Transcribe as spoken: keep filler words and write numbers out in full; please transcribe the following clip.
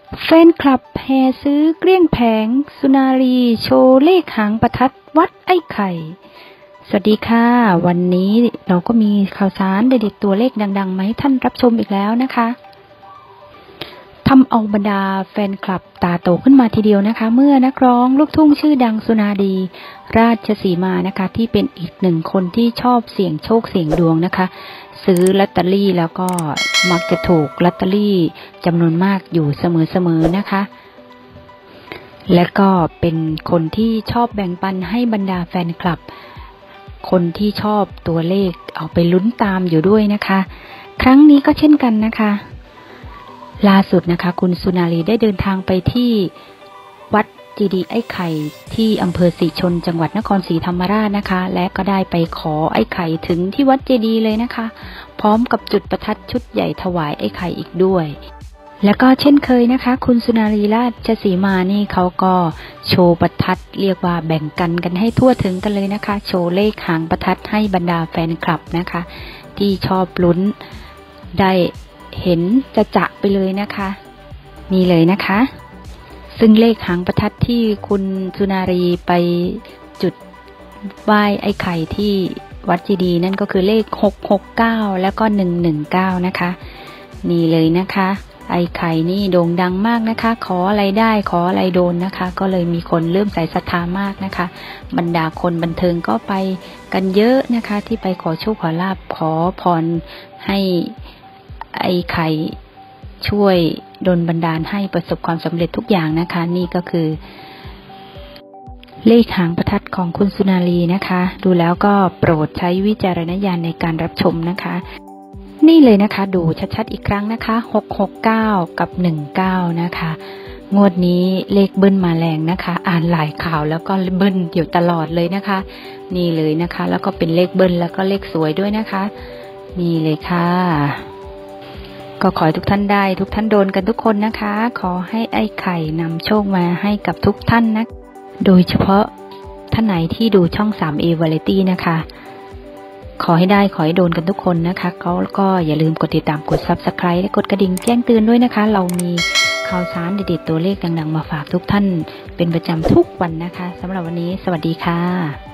แฟนคลับแห่ซื้อเกลี้ยงแผงสุนารีโชว์เลขหางประทัดวัดไอ้ไข่สวัสดีค่ะวันนี้เราก็มีข่าวสารเด็ดๆตัวเลขดังๆมาให้ท่านรับชมอีกแล้วนะคะทำเอาบรรดาแฟนคลับตาโตขึ้นมาทีเดียวนะคะเมื่อนักร้องลูกทุ่งชื่อดังสุนารีราชสีมานะคะที่เป็นอีกหนึ่งคนที่ชอบเสี่ยงโชคเสี่ยงดวงนะคะซื้อลอตเตอรี่แล้วก็มักจะถูกลอตเตอรี่จำนวนมากอยู่เสมอๆนะคะและก็เป็นคนที่ชอบแบ่งปันให้บรรดาแฟนคลับคนที่ชอบตัวเลขเอาไปลุ้นตามอยู่ด้วยนะคะครั้งนี้ก็เช่นกันนะคะล่าสุดนะคะคุณสุนารีได้เดินทางไปที่วัดเจดีย์ไอ้ไข่ที่อำเภอศรีชนจังหวัดนครศรีธรรมราชนะคะและก็ได้ไปขอไอ้ไข่ถึงที่วัดเจดีย์เลยนะคะพร้อมกับจุดประทัดชุดใหญ่ถวายไอ้ไข่อีกด้วยแล้วก็เช่นเคยนะคะคุณสุนารีราชสีมานี่เขาก็โชว์ประทัดเรียกว่าแบ่งกันกันให้ทั่วถึงกันเลยนะคะโชว์เลขหางประทัดให้บรรดาแฟนคลับนะคะที่ชอบลุ้นได้เห็นจะจะไปเลยนะคะนี่เลยนะคะซึ่งเลขหางประทัดที่คุณสุนารีไปจุดไหว้ไอ้ไข่ที่วัดเจดีย์นั่นก็คือเลขหกหกเก้าแล้วก็หนึ่งหนึ่งเก้านะคะนี่เลยนะคะไอ้ไข่นี่โด่งดังมากนะคะขออะไรได้ขออะไรโดนนะคะก็เลยมีคนเริ่มใส่ศรัทธามากนะคะบรรดาคนบันเทิงก็ไปกันเยอะนะคะที่ไปขอโชคขอลาภขอพรให้ไอ้ไข่ช่วยดลบันดาลให้ประสบความสำเร็จทุกอย่างนะคะนี่ก็คือเลขหางประทัดของคุณสุนารีนะคะดูแล้วก็โปรดใช้วิจารณญาณในการรับชมนะคะนี่เลยนะคะดูชัดๆอีกครั้งนะคะหกหกเก้ากับหนึ่งเก้านะคะงวดนี้เลขเบิ้ลมาแรงนะคะอ่านหลายข่าวแล้วก็เบิ้ลอยู่ตลอดเลยนะคะนี่เลยนะคะแล้วก็เป็นเลขเบิ้ลแล้วก็เลขสวยด้วยนะคะนี่เลยค่ะก็ขอให้ทุกท่านได้ทุกท่านโดนกันทุกคนนะคะขอให้ไอ้ไข่นำโชคมาให้กับทุกท่านนะโดยเฉพาะท่านไหนที่ดูช่อง ทรี เอ Variety นะคะขอให้ได้ขอให้โดนกันทุกคนนะคะก็ก็อย่าลืมกดติดตามกด ซับสไครบ์ และกดกระดิ่งแจ้งเตือนด้วยนะคะเรามีข่าวสารเด็ดๆตัวเลขดังๆมาฝากทุกท่านเป็นประจำทุกวันนะคะสำหรับวันนี้สวัสดีค่ะ